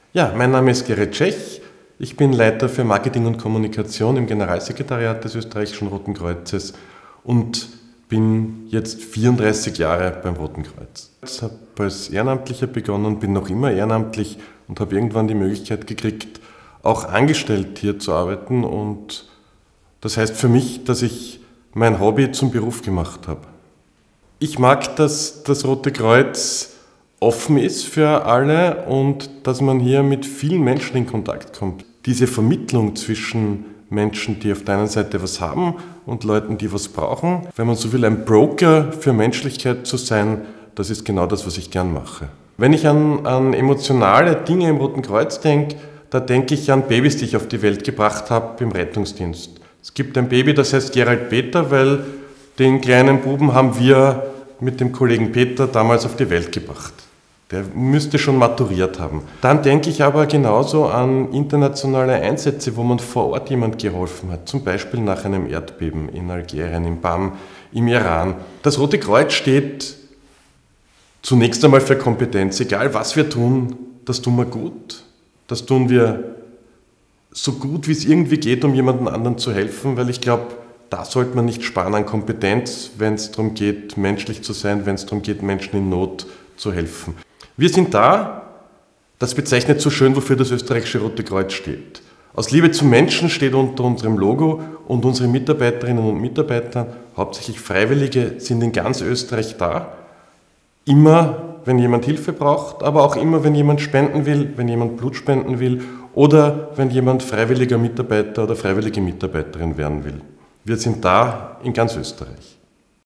Ja, mein Name ist Gerrit Tschech. Ich bin Leiter für Marketing und Kommunikation im Generalsekretariat des Österreichischen Roten Kreuzes und bin jetzt 34 Jahre beim Roten Kreuz. Ich habe als Ehrenamtlicher begonnen, bin noch immer ehrenamtlich und habe irgendwann die Möglichkeit gekriegt, auch angestellt hier zu arbeiten. Und das heißt für mich, dass ich mein Hobby zum Beruf gemacht habe. Ich mag, dass das Rote Kreuz offen ist für alle und dass man hier mit vielen Menschen in Kontakt kommt. Diese Vermittlung zwischen Menschen, die auf der einen Seite was haben und Leuten, die was brauchen, wenn man so will, ein Broker für Menschlichkeit zu sein, das ist genau das, was ich gern mache. Wenn ich an emotionale Dinge im Roten Kreuz denke, da denke ich an Babys, die ich auf die Welt gebracht habe im Rettungsdienst. Es gibt ein Baby, das heißt Gerald Peter, weil den kleinen Buben haben wir mit dem Kollegen Peter damals auf die Welt gebracht. Der müsste schon maturiert haben. Dann denke ich aber genauso an internationale Einsätze, wo man vor Ort jemand geholfen hat. Zum Beispiel nach einem Erdbeben in Algerien, in Bam, im Iran. Das Rote Kreuz steht zunächst einmal für Kompetenz. Egal was wir tun, das tun wir gut. Das tun wir so gut, wie es irgendwie geht, um jemandem anderen zu helfen, weil ich glaube, da sollte man nicht sparen an Kompetenz, wenn es darum geht, menschlich zu sein, wenn es darum geht, Menschen in Not zu helfen. Wir sind da, das bezeichnet so schön, wofür das Österreichische Rote Kreuz steht. Aus Liebe zum Menschen steht unter unserem Logo und unsere Mitarbeiterinnen und Mitarbeiter, hauptsächlich Freiwillige, sind in ganz Österreich da. Immer, wenn jemand Hilfe braucht, aber auch immer, wenn jemand spenden will, wenn jemand Blut spenden will oder wenn jemand freiwilliger Mitarbeiter oder freiwillige Mitarbeiterin werden will. Wir sind da in ganz Österreich.